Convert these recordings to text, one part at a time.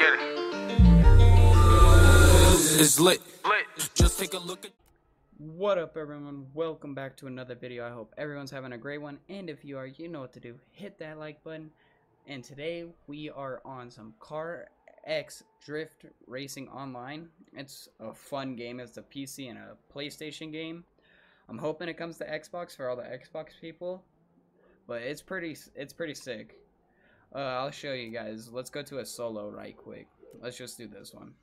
Get it. It's lit. Just take a look at. What up, everyone? Welcome back to another video. I hope everyone's having a great one, and if you are, you know what to do. Hit that like button. And today we are on some Car X Drift Racing Online. It's a fun game. It's a PC and a PlayStation game. I'm hoping it comes to Xbox for all the Xbox people, but it's pretty sick. I'll show you guys. Let's go to a solo right quick. Let's just do this one.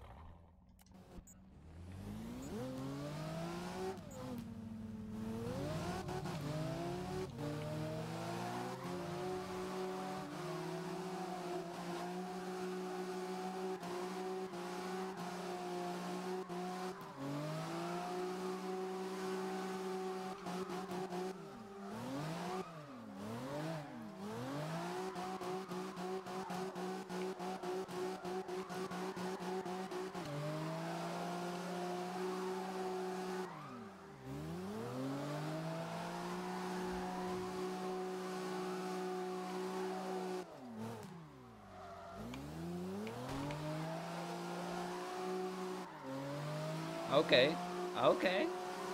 Okay. Okay.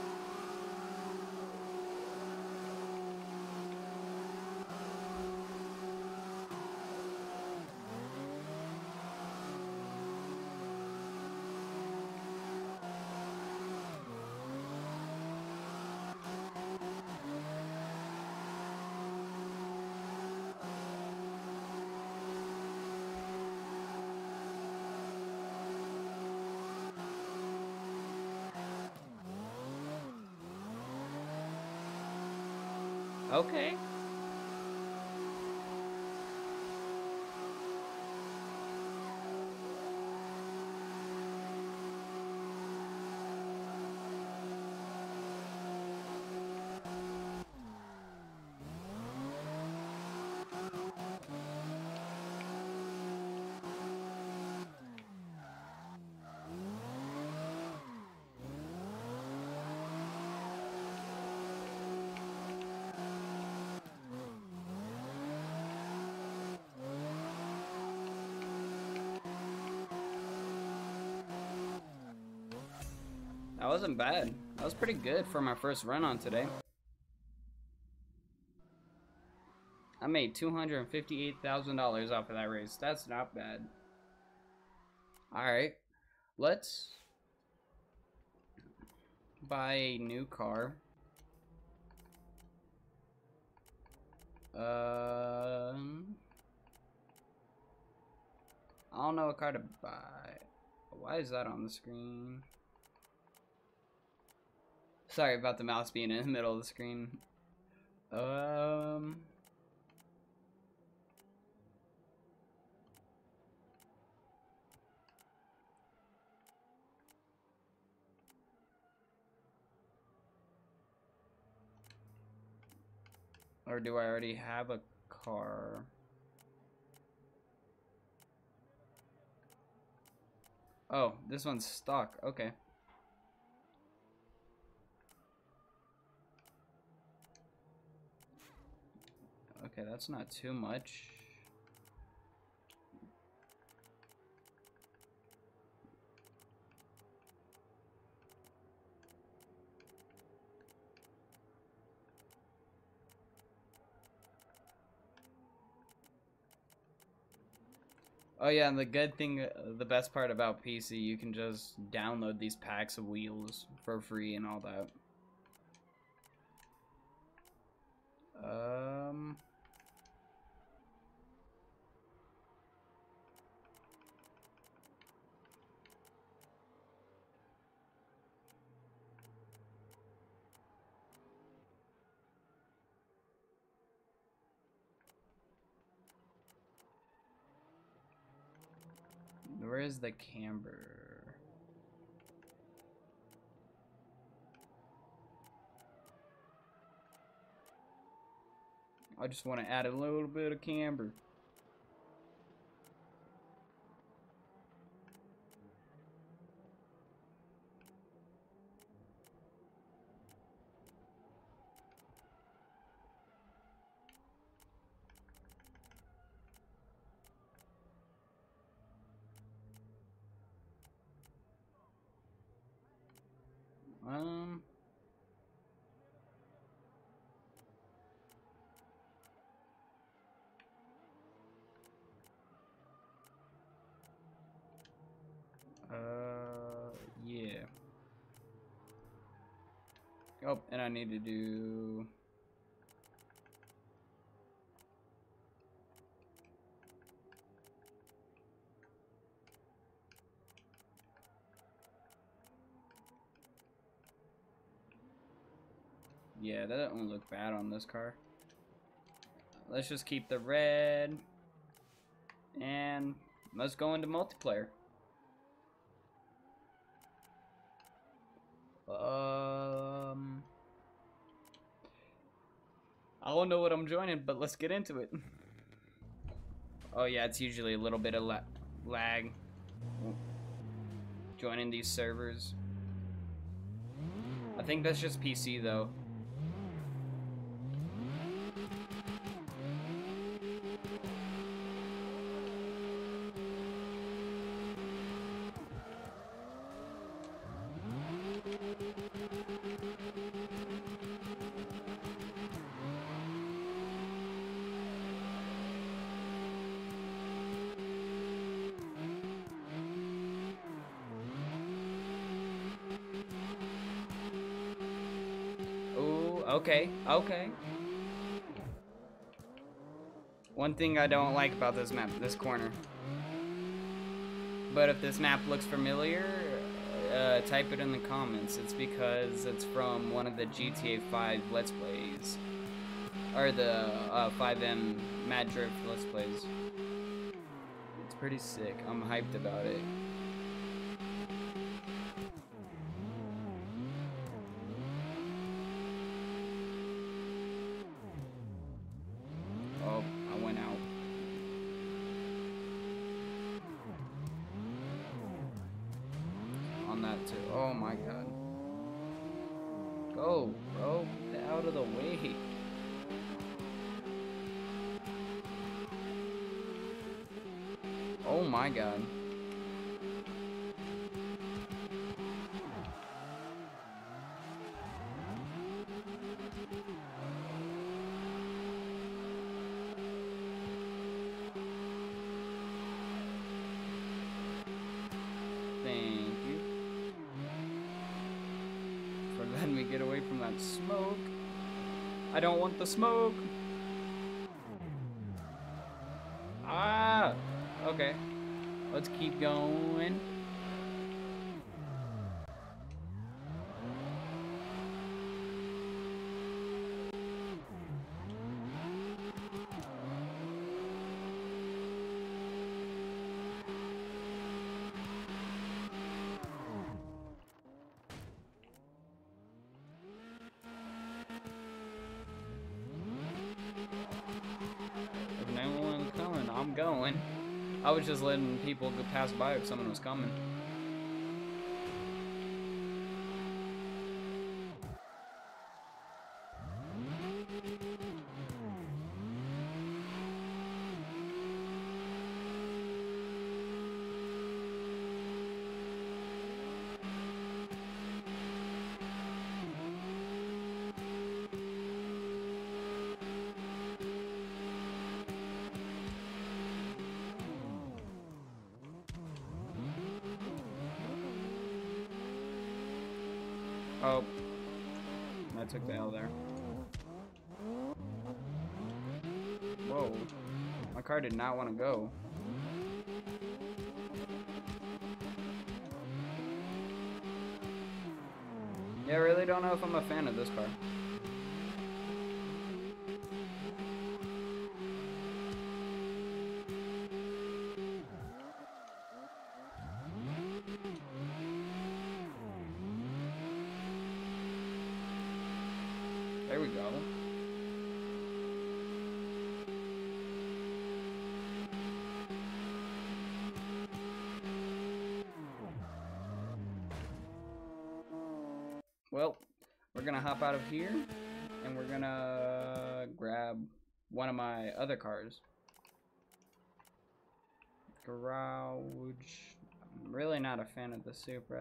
Okay. That wasn't bad. That was pretty good for my first run on today. I made $258,000 off of that race. That's not bad. Alright. Let's buy a new car. I don't know what car to buy. Why is that on the screen? Sorry about the mouse being in the middle of the screen. Or do I already have a car? Oh, this one's stock. Okay. Okay, that's not too much. Oh yeah, and the good thing, the best part about PC, you can just download these packs of wheels for free and all that. Where is the camber? I just want to add a little bit of camber. Oh, and I need to do... Yeah, that doesn't look bad on this car. Let's just keep the red. And let's go into multiplayer. I don't know what I'm joining, but let's get into it. Oh yeah, it's usually a little bit of lag joining these servers. I think that's just PC though. Ooh, okay, okay. One thing I don't like about this map, this corner. But if this map looks familiar, type it in the comments. It's because it's from one of the GTA 5 Let's Plays. Or the 5M Mad Drift Let's Plays. It's pretty sick. I'm hyped about it. Oh, I went out. On that too. Oh my god. Go, bro. Get out of the way. Oh my god. Thank you for letting me get away from that smoke. I don't want the smoke. Ah! Okay. Let's keep going. If anyone's coming, I'm going. I was just letting people go pass by if someone was coming. Oh, I took the L there. Whoa, my car did not want to go. Yeah, I really don't know if I'm a fan of this car. There we go. Well, we're gonna hop out of here and we're gonna grab one of my other cars. Garage. I'm really not a fan of the Supra.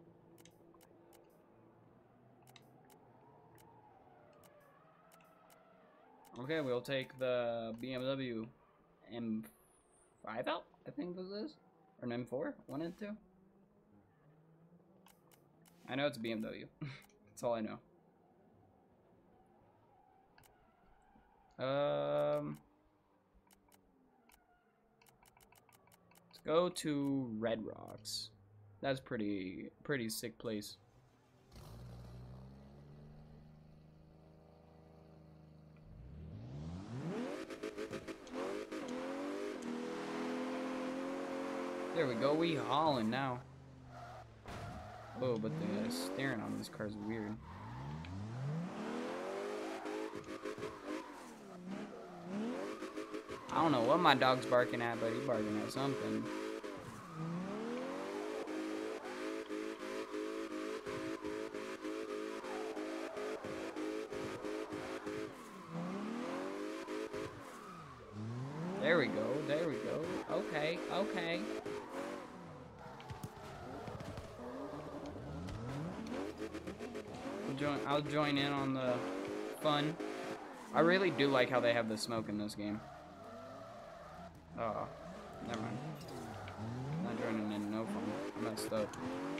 Okay, we'll take the BMW M5 out, I think this is. Or an M4, 1 and 2. I know it's a BMW. That's all I know. Let's go to Red Rocks. That's pretty sick place. There we go, we hauling now. Oh, but the steering on this car is weird. I don't know what my dog's barking at, but he's barking at something. There we go, there we go. Okay, okay. I'll join in on the fun. I really do like how they have the smoke in this game. Oh, never mind. Not joining in, no fun. I messed up.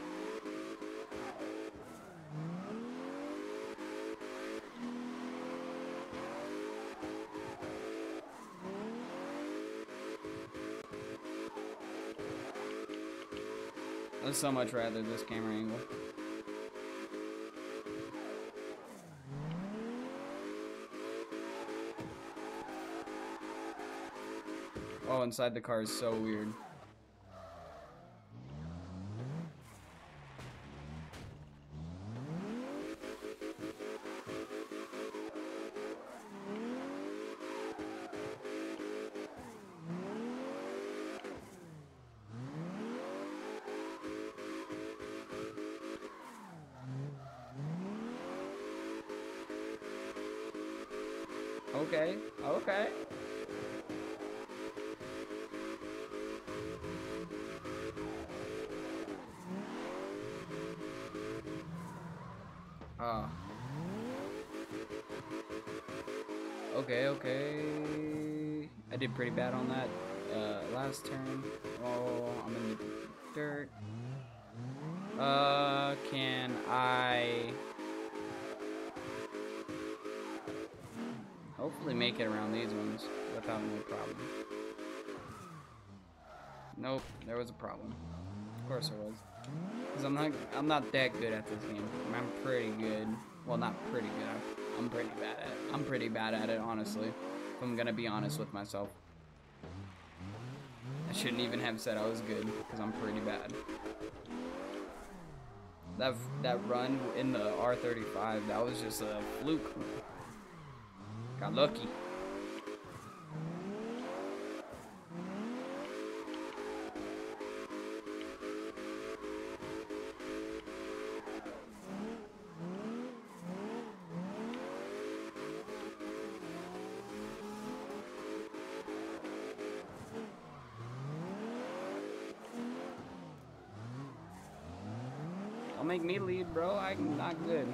I'd so much rather this camera angle. Oh, inside the car is so weird. Okay, okay. Ah. Okay, okay. I did pretty bad on that last turn. Oh, I'm in the dirt. Can I hopefully make it around these ones without no problem? Nope, there was a problem. Of course there was. Cause I'm not that good at this game. I'm pretty good. Well, not pretty good. I'm pretty bad at it. I'm pretty bad at it, honestly. If I'm gonna be honest with myself. I shouldn't even have said I was good, because I'm pretty bad. That run in the R35, that was just a fluke. Got lucky. Don't make me lead, bro. I'm not good.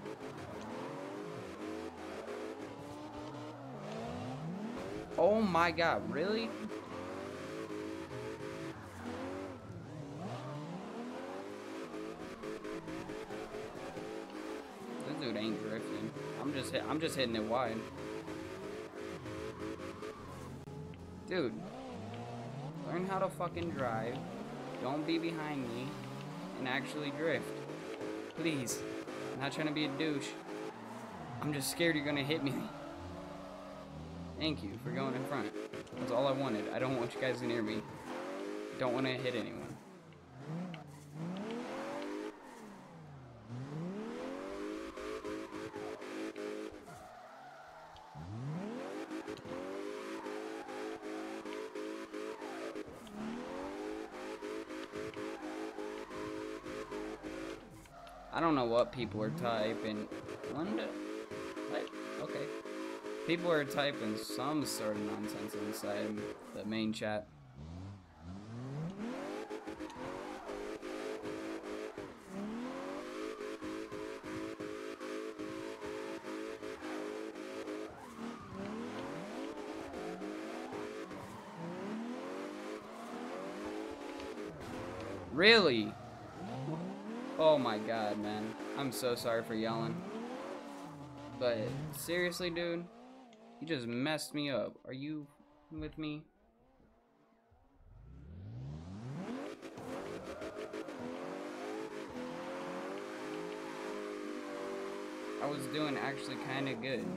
Oh my god, really? This dude ain't drifting. I'm just hitting it wide. Dude, learn how to fucking drive. Don't be behind me and actually drift. Please. I'm not trying to be a douche. I'm just scared you're gonna hit me. Thank you for going in front. That's all I wanted. I don't want you guys near me. Don't want to hit anyone. I don't know what people are typing. What? Okay. People are typing some sort of nonsense inside the main chat. Really? Oh my god, man. I'm so sorry for yelling. But seriously, dude? You just messed me up. Are you with me? I was doing actually kind of good.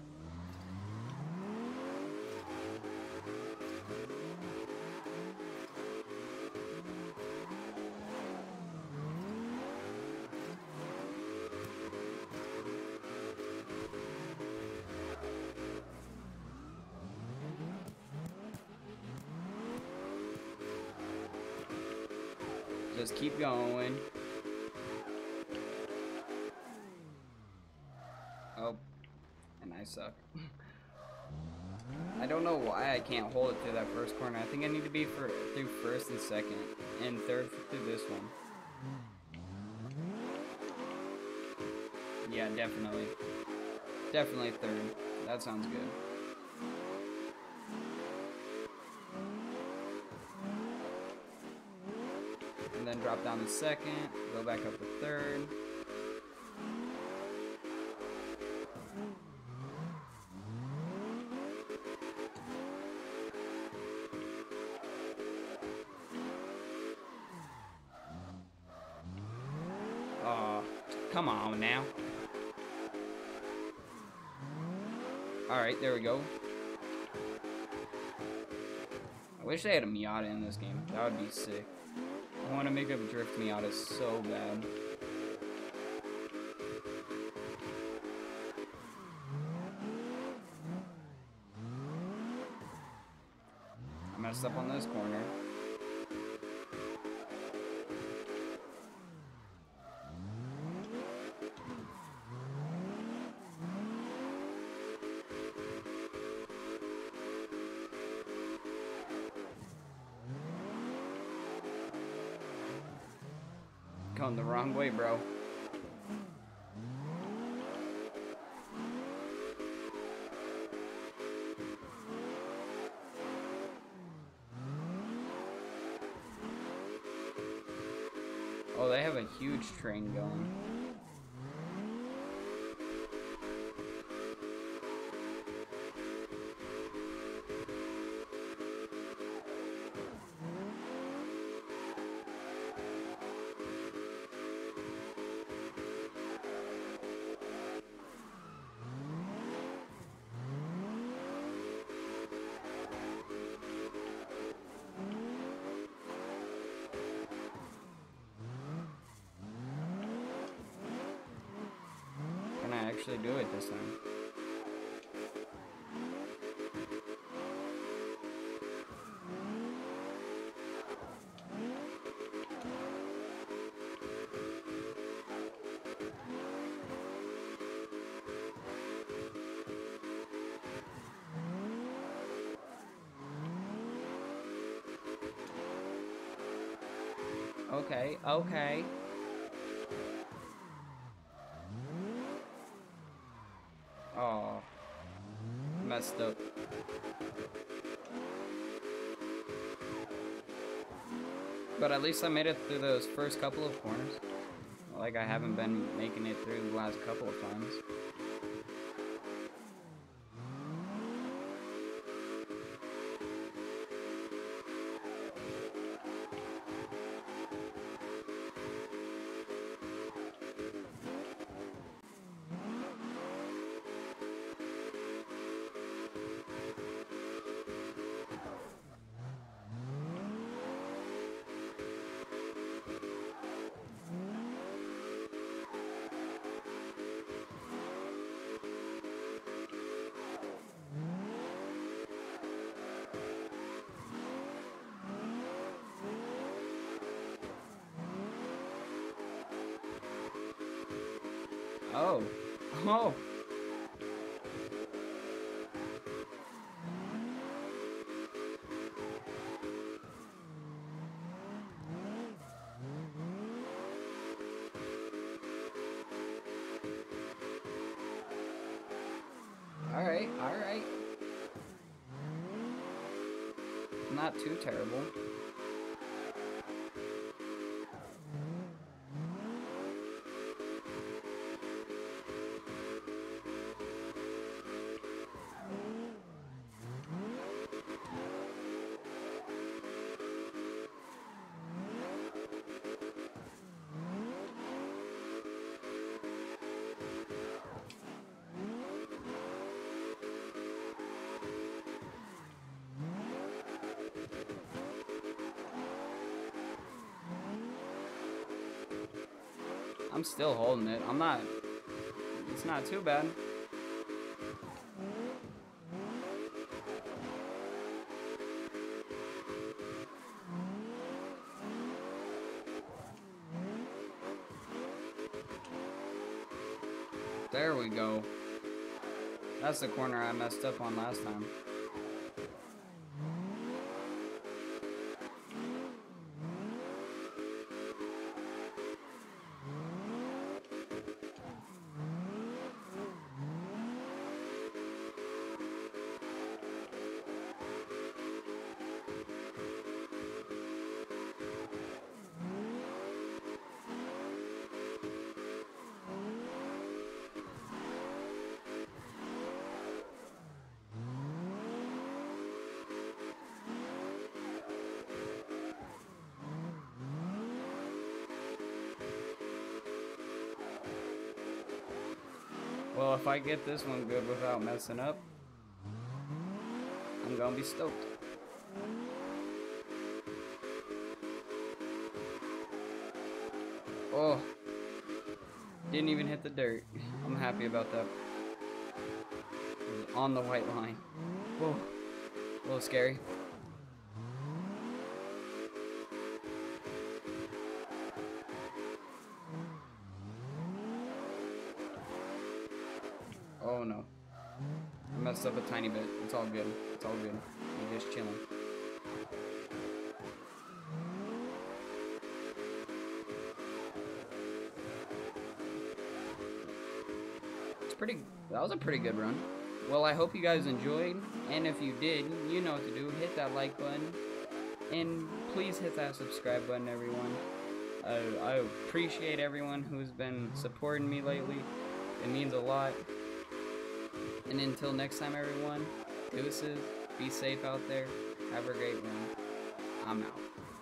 Just keep going. Oh, and I suck. I don't know why I can't hold it through that first corner. I think I need to be through first and second, and third through this one. Yeah, definitely. Definitely third. That sounds good. And then drop down to second, go back up to third. Oh, come on now. Alright, there we go. I wish they had a Miata in this game. That would be sick. I want to make a drift Miata so bad. I messed up on this corner. Going the wrong way, bro. Oh, they have a huge train going. Can I actually do it this time? Okay, okay. Oh, messed up. But at least I made it through those first couple of corners. Like I haven't been making it through the last couple of times. Oh. Oh. Alright, alright. Not too terrible. I'm still holding it. It's not too bad. There we go. That's the corner I messed up on last time. Well, if I get this one good without messing up, I'm gonna be stoked. Oh, didn't even hit the dirt. I'm happy about that. It was on the white line. Whoa, a little scary. Oh no. I messed up a tiny bit. It's all good. It's all good. We're just chilling. That was a pretty good run. Well, I hope you guys enjoyed, and if you did, you know what to do. Hit that like button, and please hit that subscribe button, everyone. I appreciate everyone who's been supporting me lately. It means a lot. And until next time, everyone, deuces, be safe out there, have a great one. I'm out.